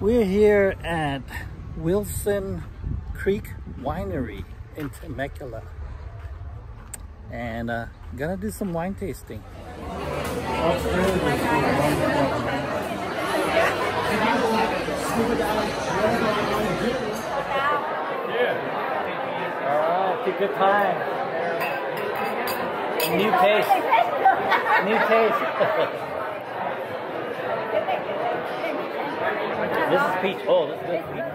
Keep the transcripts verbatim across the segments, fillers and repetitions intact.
We're here at Wilson Creek Winery in Temecula, and uh, gonna do some wine tasting. Alright, it's a good time. New taste. New taste. This is peach. Oh, this is good peach.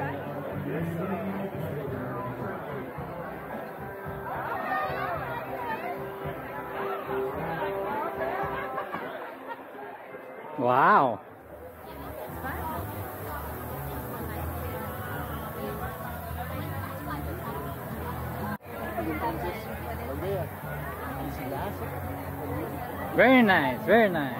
Wow. Very nice, very nice.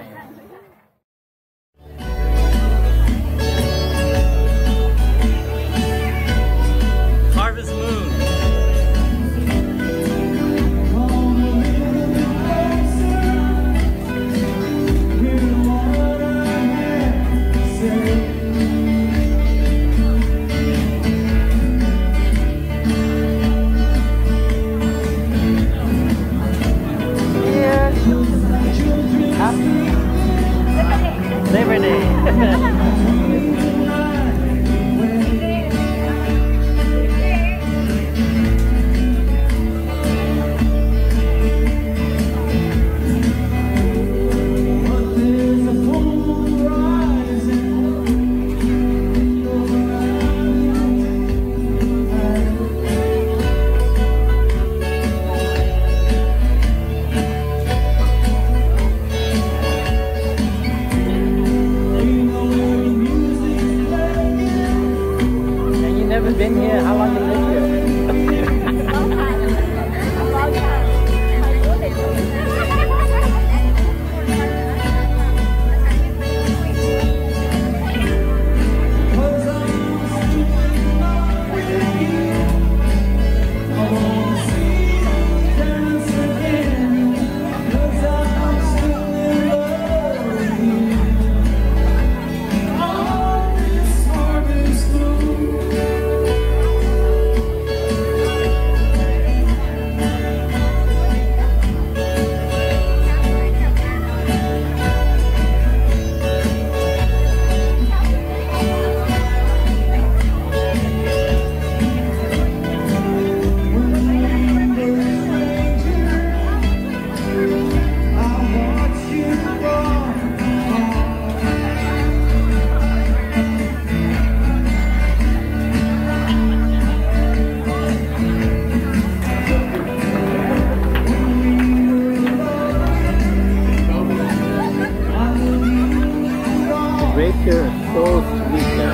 Harvest Moon. Labor Day. Never been here. How long you live here? A long time. A long time. Grapes here are so sweet now.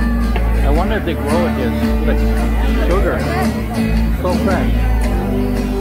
I wonder if they grow it here with sugar. So fresh.